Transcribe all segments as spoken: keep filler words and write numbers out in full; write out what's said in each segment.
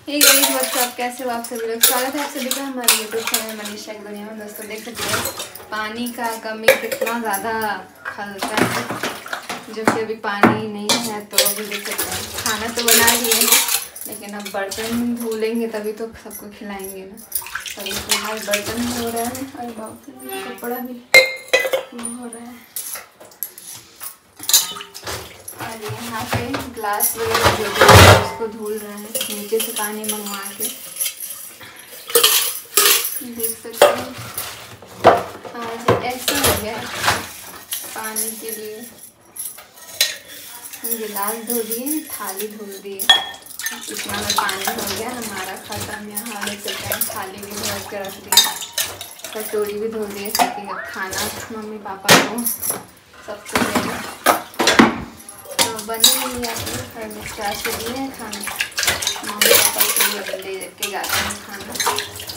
ये guys what's up कैसे हो आप सभी लोग। स्वागत है आप सभी का हमारे यूट्यूब चैनल मनीषा की दुनिया में। दोस्तों देख सकते हो पानी का कमी कितना ज़्यादा खलता है, जो कि अभी पानी नहीं है। तो अभी देख सकते हैं खाना तो बना लिए हैं, लेकिन अब बर्तन धुलेंगे तभी तो सबको खिलाएंगे ना। तभी फिलहाल बर्तन हो रहा है और बाकी कपड़ा भी हो रहा है। और यहाँ पे ग्लास वगैरह जो भी है उसको धुल रहा है, नीचे से पानी मंगवा के। देख सकते हैं आज ऐसा हो गया पानी के लिए। गिलास धो दिए, थाली धुल दिए, इतना में पानी हो गया हमारा खत्म। यहाँ देख सकते हैं थाली भी धो के रख दी, कटोरी भी धो दिए, ताकि अब खाना मम्मी पापा को सबको देंगे। बनी हुई है फिर स्टार्ट कर दिए हैं खाना, मम्मी पापा के लिए ले के जाते हैं खाना।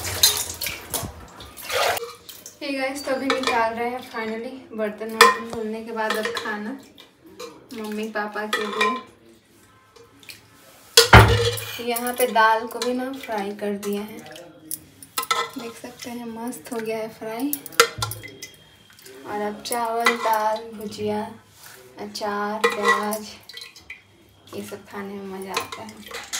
ठीक है तो अभी निकाल रहे हैं फाइनली बर्तन वर्तन धुलने के बाद अब खाना मम्मी पापा के लिए। यहाँ पे दाल को भी ना फ्राई कर दिया है, देख सकते हैं मस्त हो गया है फ्राई। और अब चावल दाल भुजिया अचार प्याज ये सब खाने में मज़ा आता है।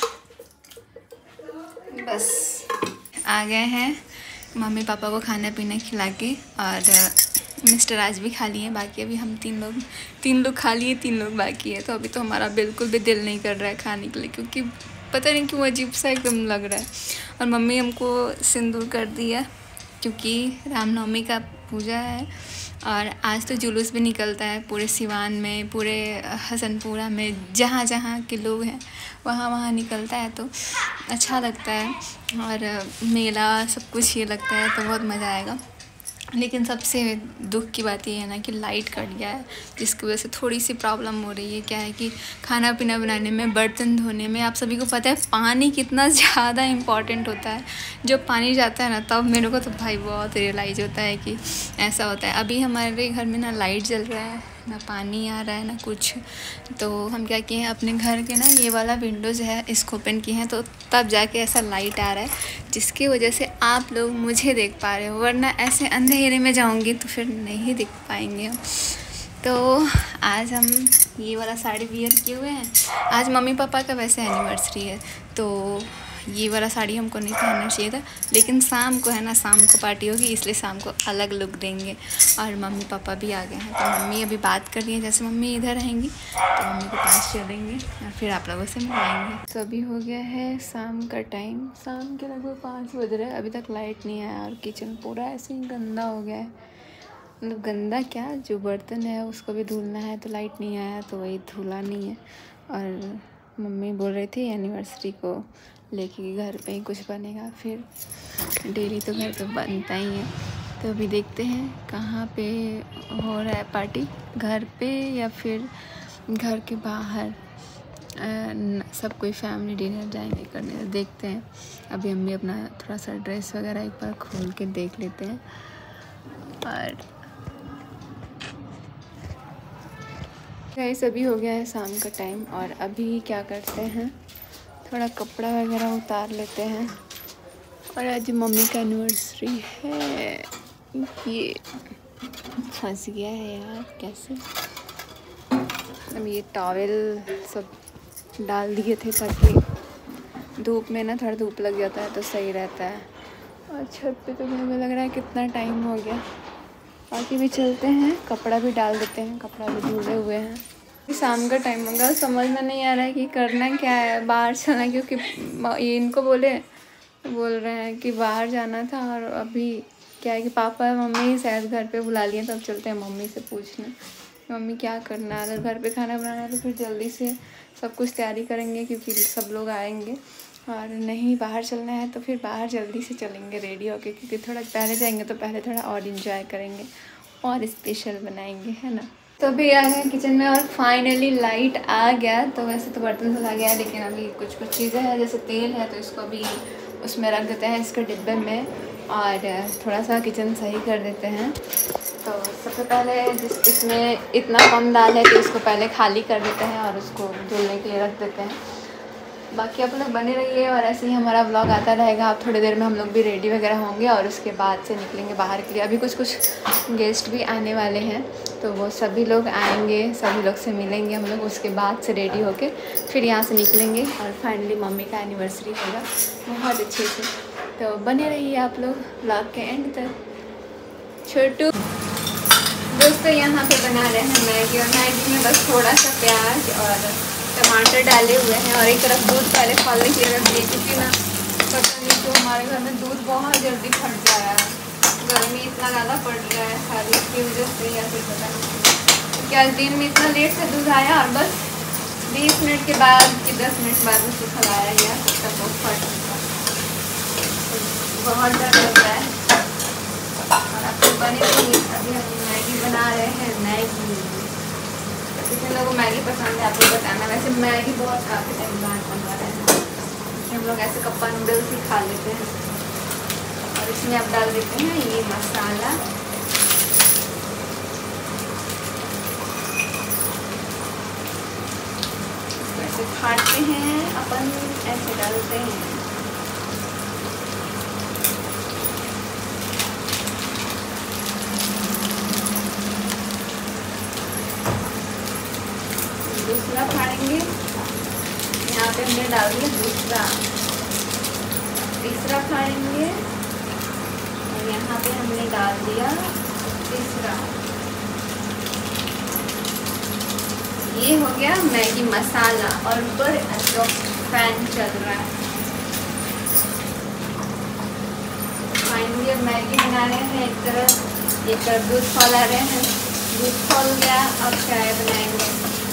बस आ गए हैं मम्मी पापा को खाना पीना खिला के, और मिस्टर आज भी खा लिए, बाकी अभी हम तीन लोग तीन लोग खा लिए, तीन लोग बाकी है। तो अभी तो हमारा बिल्कुल भी दिल नहीं कर रहा है खाने के लिए, क्योंकि पता नहीं क्यों अजीब सा एकदम लग रहा है। और मम्मी हमको सिंदूर कर दिया, क्योंकि रामनवमी का पूजा है और आज तो जुलूस भी निकलता है पूरे सिवान में, पूरे हसनपुरा में, जहाँ जहाँ के लोग हैं वहाँ वहाँ निकलता है। तो अच्छा लगता है और मेला सब कुछ ये लगता है, तो बहुत मज़ा आएगा। लेकिन सबसे दुख की बात ये है ना कि लाइट कट गया है, जिसकी वजह से थोड़ी सी प्रॉब्लम हो रही है। क्या है कि खाना पीना बनाने में, बर्तन धोने में, आप सभी को पता है पानी कितना ज़्यादा इम्पॉर्टेंट होता है। जब पानी जाता है ना तब मेरे को तो भाई बहुत रियलाइज़ होता है कि ऐसा होता है। अभी हमारे घर में ना लाइट जल रहा है, ना पानी आ रहा है, ना कुछ। तो हम क्या किए हैं, अपने घर के ना ये वाला विंडोज़ है इसको ओपन किए हैं, तो तब जाके ऐसा लाइट आ रहा है, जिसकी वजह से आप लोग मुझे देख पा रहे हो। वरना ऐसे अंधेरे में जाऊंगी तो फिर नहीं दिख पाएंगे हम। तो आज हम ये वाला साड़ी वियर किए हुए हैं। आज मम्मी पापा का वैसे एनिवर्सरी है, तो ये वाला साड़ी हमको नहीं पहनना चाहिए था, लेकिन शाम को है ना, शाम को पार्टी होगी, इसलिए शाम को अलग लुक देंगे। और मम्मी पापा भी आ गए हैं, तो मम्मी अभी बात कर रही है, जैसे मम्मी इधर रहेंगी तो मम्मी के पास चलेंगे और फिर आप लोगों से मिलाएंगे। तो अभी हो गया है शाम का टाइम, शाम के लगभग पाँच बज रहे हैं, अभी तक लाइट नहीं आया और किचन पूरा ऐसे ही गंदा हो गया है। मतलब गंदा क्या, जो बर्तन है उसको भी धुलना है, तो लाइट नहीं आया तो वही धुला नहीं है। और मम्मी बोल रही थी एनिवर्सरी को लेके घर पे ही कुछ बनेगा, फिर डेली तो घर पे बनता ही है। तो अभी देखते हैं कहाँ पे हो रहा है पार्टी, घर पे या फिर घर के बाहर। आ, सब कोई फैमिली डिनर जाएंगे करने, तो देखते हैं। अभी हम भी अपना थोड़ा सा ड्रेस वगैरह एक बार खोल के देख लेते हैं। और गाइस अभी हो गया है शाम का टाइम, और अभी क्या करते हैं, थोड़ा कपड़ा वगैरह उतार लेते हैं। और आज मम्मी का एनिवर्सरी है। ये फंस गया है यार, कैसे। अब ये टॉवेल सब डाल दिए थे ताकि धूप में ना, थोड़ा धूप लग जाता है तो सही रहता है। और छत पे तो मुझे लग रहा है कितना टाइम हो गया। बाकी भी चलते हैं, कपड़ा भी डाल देते हैं, कपड़ा भी धुले हुए हैं। शाम का टाइम होगा, समझ में नहीं आ रहा है कि करना क्या है, बाहर चलना, क्योंकि ये इनको बोले बोल रहे हैं कि बाहर जाना था। और अभी क्या है कि पापा मम्मी शायद घर पे बुला लिए, तब चलते हैं मम्मी से पूछने मम्मी क्या करना है। अगर घर पे खाना बनाना है तो फिर जल्दी से सब कुछ तैयारी करेंगे, क्योंकि सब लोग आएंगे। और नहीं बाहर चलना है तो फिर बाहर जल्दी से चलेंगे रेडी होके, क्योंकि थोड़ा पहले जाएंगे तो पहले थोड़ा और इन्जॉय करेंगे और स्पेशल बनाएंगे, है ना। तो अभी आ गए किचन में और फाइनली लाइट आ गया। तो वैसे तो बर्तन धुला गया है, लेकिन अभी कुछ कुछ चीज़ें हैं, जैसे तेल है तो इसको अभी उसमें रख देते हैं इसके डिब्बे में, और थोड़ा सा किचन सही कर देते हैं। तो सबसे पहले जिस इसमें इतना कम दाल है तो इसको पहले खाली कर देते हैं और उसको धुलने के लिए रख देते हैं। बाकी आप लोग बने रहिए और ऐसे ही हमारा व्लॉग आता रहेगा। आप थोड़ी देर में हम लोग भी रेडी वगैरह होंगे और उसके बाद से निकलेंगे बाहर के लिए। अभी कुछ कुछ गेस्ट भी आने वाले हैं तो वो सभी लोग आएंगे, सभी लोग से मिलेंगे हम लोग। उसके बाद से रेडी होके फिर यहाँ से निकलेंगे और फाइनली मम्मी का एनिवर्सरी होगा बहुत अच्छे से। तो बने रहिए आप लोग व्लॉग के एंड तक। छोटू दोस्तों यहाँ पे बना रहे हैं मैगी और मैगी में बस थोड़ा सा प्याज और टमाटर डाले हुए हैं और एक तरफ दूध पहले खोलने के लिए रख दिए क्योंकि ना पता नहीं तो हमारे घर में दूध बहुत जल्दी फट गया है। गर्मी इतना ज़्यादा पड़ गया है खाली इसकी वजह से या फिर पता नहीं क्या दिन में इतना लेट से दूध आया और बस बीस मिनट के बाद कि दस मिनट बाद उसको खिलाया गया तब तक वो फट गया। बहुत डर लग रहा है और आपको बने रहिए। अभी हम मैगी बना रहे हैं। मैगी कितने लोगों को मैगी पसंद है आप लोग बताना। वैसे मैगी बहुत काफ़ी टाइम बाद बनवा रहे हैं। हम लोग ऐसे कप्पा नूडल्स ही खा लेते हैं और इसमें आप डाल देते हैं ये मसाला। ऐसे खाते हैं अपन, ऐसे डालते हैं। दूसरा फाड़ेंगे, यहाँ पे हमने डाल दिया दूसरा। तीसरा फाड़ेंगे और यहाँ पे हमने डाल दिया तीसरा। ये हो गया मैगी मसाला और ऊपर फैन चल रहा है। फाइनली अब मैगी बना रहे हैं एक तरफ, एक तरफ दूध खौला रहे हैं। दूध खौल गया, अब चाय बनाएंगे।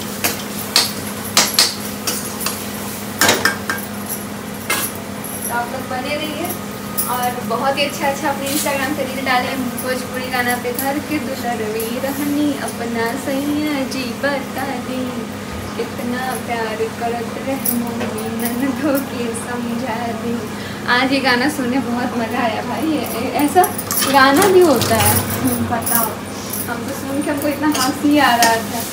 तो आप लोग बने रहिए और बहुत ही अच्छा अच्छा अपने इंस्टाग्राम पे रील डालें भोजपुरी गाना पे घर के दुलरवी रहनी अपना सैया जी बता दी इतना प्यार करत रह मम्मी ननदों के समझा दी। आज ये गाना सुने बहुत मज़ा आया भाई। ऐसा गाना भी होता है बताओ, हम तो सुन के हमको इतना हंसी आ रहा था।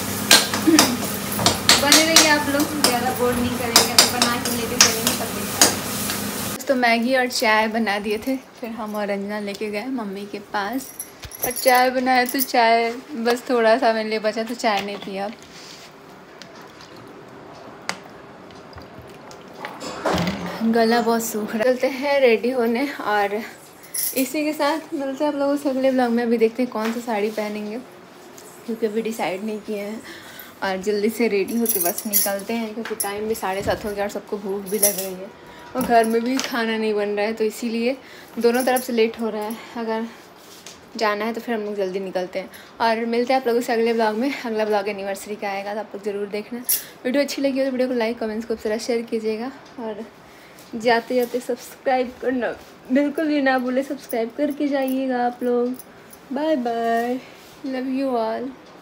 बने रहिए आप लोग, ज़्यादा बोर नहीं करेंगे तो बना के लेके चलेंगे तब देखा। तो मैगी और चाय बना दिए थे, फिर हम और रंजना लेके गए मम्मी के पास और चाय बनाया। तो चाय बस थोड़ा सा मेरे लिए बचा तो चाय नहीं पिया। गला बहुत सूख रहा है। चलते हैं रेडी होने और इसी के साथ मिलते हैं आप लोगों से अगले ब्लॉग में। अभी देखते हैं कौन सी साड़ी पहनेंगे क्योंकि अभी डिसाइड नहीं किए हैं और जल्दी से रेडी होके बस निकलते हैं क्योंकि टाइम भी साढ़े सात हो गया और सबको भूख भी लग रही है और घर में भी खाना नहीं बन रहा है तो इसीलिए दोनों तरफ से लेट हो रहा है। अगर जाना है तो फिर हम लोग जल्दी निकलते हैं और मिलते हैं आप लोगों से अगले ब्लॉग में। अगला ब्लॉग एनिवर्सरी का आएगा तो आप लोग ज़रूर देखना। वीडियो अच्छी लगी हो तो वीडियो को लाइक कमेंट्स खूब सारा शेयर कीजिएगा और जाते जाते सब्सक्राइब करना बिल्कुल भी ना भूले। सब्सक्राइब करके जाइएगा आप लोग। Bye bye, love you all.